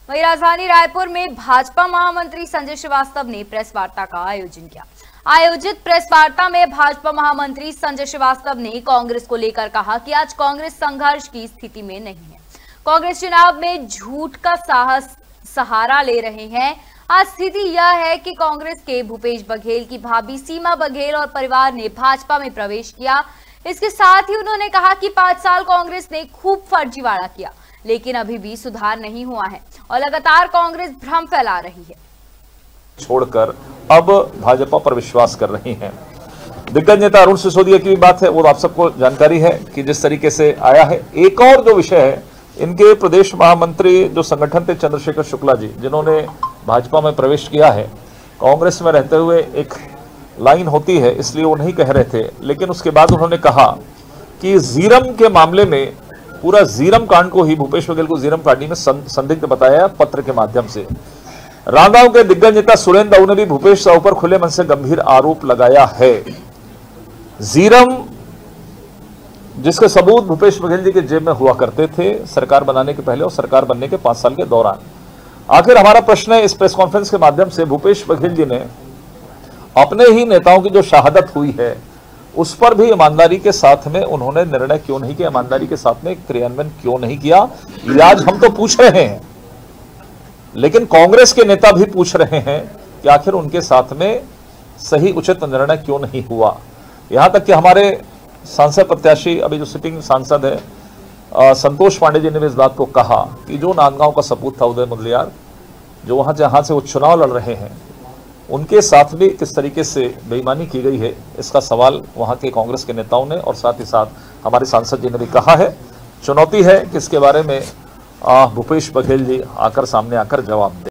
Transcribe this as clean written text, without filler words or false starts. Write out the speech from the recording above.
वहीं राजधानी रायपुर में भाजपा महामंत्री संजय श्रीवास्तव ने प्रेस वार्ता का आयोजन किया। आयोजित प्रेस वार्ता में भाजपा महामंत्री संजय श्रीवास्तव ने कांग्रेस को लेकर कहा कि आज कांग्रेस संघर्ष की स्थिति में नहीं है। कांग्रेस चुनाव में झूठ का सहारा ले रहे हैं। आज स्थिति यह है कि कांग्रेस के भूपेश बघेल की भाभी सीमा बघेल और परिवार ने भाजपा में प्रवेश किया। इसके साथ ही उन्होंने कहा कि 5 साल कांग्रेस ने खूब फर्जीवाड़ा किया, लेकिन अभी भी सुधार नहीं हुआ है और लगातार कांग्रेस भ्रम फैला रही है। छोड़कर अब भाजपा पर विश्वास कर रही हैं। दिग्गज नेता अरुण सिसोदिया की भी बात है, वो आप सबको जानकारी है कि जिस तरीके से आया है। एक और जो विषय है, इनके प्रदेश महामंत्री जो संगठन थे चंद्रशेखर शुक्ला जी, जिन्होंने भाजपा में प्रवेश किया है, कांग्रेस में रहते हुए एक लाइन होती है इसलिए वो नहीं कह रहे थे, लेकिन उसके बाद उन्होंने कहा कि जीरम के मामले में पूरा जीरम कांड को ही भूपेश बघेल को जीरम कांड में संदिग्ध बताया पत्र के माध्यम से। राजनांदगांव के दिग्गज नेता सुरेंद्र दाऊ ने भी भूपेश साहू पर खुले मन से गंभीर आरोप लगाया है। जीरम जिसके सबूत भूपेश बघेल जी के जेब में हुआ करते थे सरकार बनाने के पहले और सरकार बनने के 5 साल के दौरान। आखिर हमारा प्रश्न है, इस प्रेस कॉन्फ्रेंस के माध्यम से भूपेश बघेल जी ने अपने ही नेताओं की जो शहादत हुई है उस पर भी ईमानदारी के साथ में उन्होंने निर्णय क्यों नहीं किया, ईमानदारी के साथ में क्रियान्वयन क्यों नहीं किया, ये आज हम तो पूछ रहे हैं। लेकिन कांग्रेस के नेता भी पूछ रहे हैं कि आखिर उनके साथ में सही उचित निर्णय क्यों नहीं हुआ। यहां तक कि हमारे सांसद प्रत्याशी, अभी जो सिटिंग सांसद है संतोष पांडे जी ने भी इस बात को कहा कि जो नांदगांव का सपूत था उदय मुदलियार, जो जहां से वो चुनाव लड़ रहे हैं, उनके साथ भी किस तरीके से बेईमानी की गई है, इसका सवाल वहां के कांग्रेस के नेताओं ने और साथ ही साथ हमारे सांसद जी ने भी कहा है। चुनौती है कि इसके बारे में भूपेश बघेल जी सामने आकर जवाब दें।